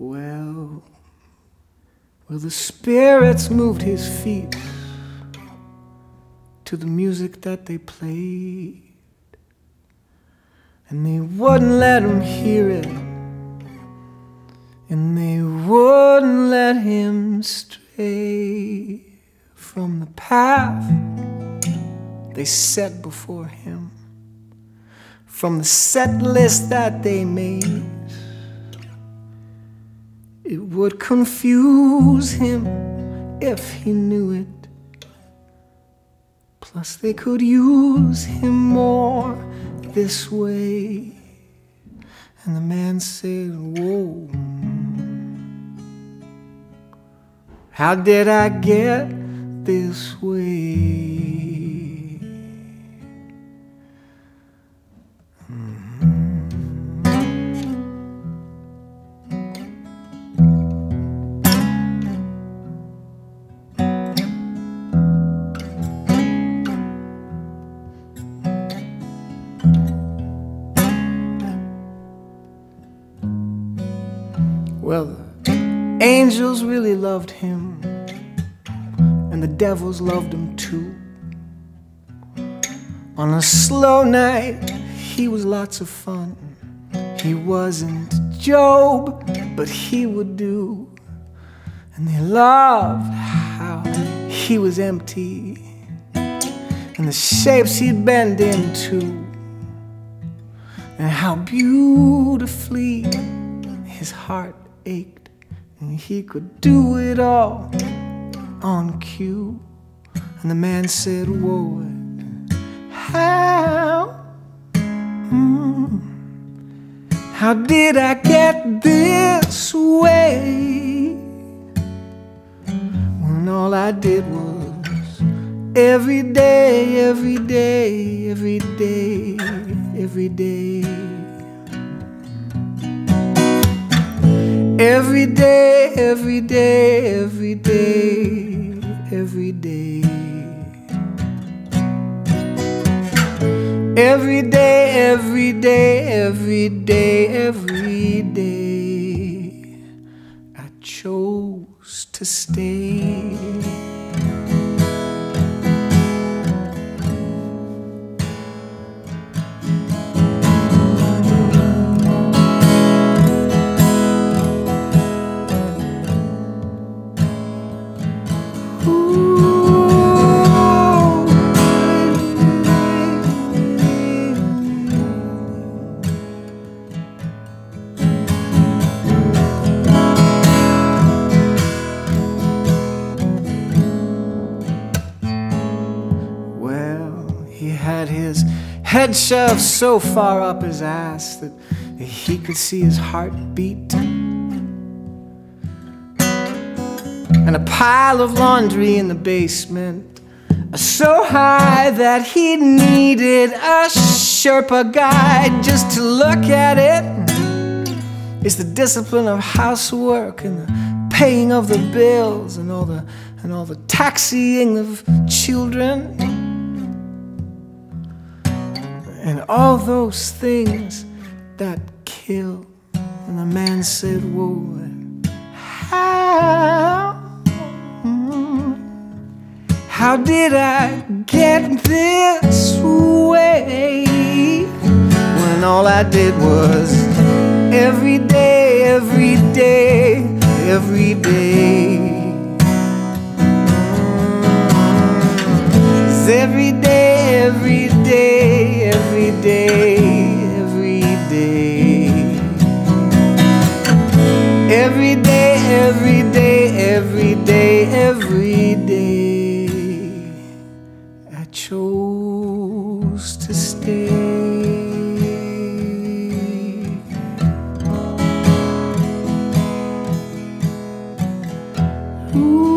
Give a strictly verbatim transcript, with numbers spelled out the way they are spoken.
Well, well, the spirits moved his feet to the music that they played, and they wouldn't let him hear it, and they wouldn't let him stray from the path they set before him, from the set list that they made. It would confuse him if he knew it. Plus they could use him more this way. And the man said, whoa, how did I get this way? Well, the angels really loved him, and the devils loved him too. On a slow night, he was lots of fun. He wasn't Job, but he would do. And they loved how he was empty, and the shapes he'd bend into, and how beautifully his heart ached, and he could do it all on cue. And the man said, whoa, how, mm, how did I get this way, when all I did was every day, every day, every day, every day, every day, every day, every day, every day, every day, every day, every day, every day, I chose to stay. His head shoved so far up his ass that he could see his heart beat, and a pile of laundry in the basement so high that he needed a Sherpa guide just to look at it. It's the discipline of housework and the paying of the bills and all the and all the taxiing of children, and all those things that kill. And the man said, whoa, how, how did I get this way, when all I did was every day, every day, every day, every day, every day, every day, every day, every day, every day, every day, every day, I chose to stay. Ooh.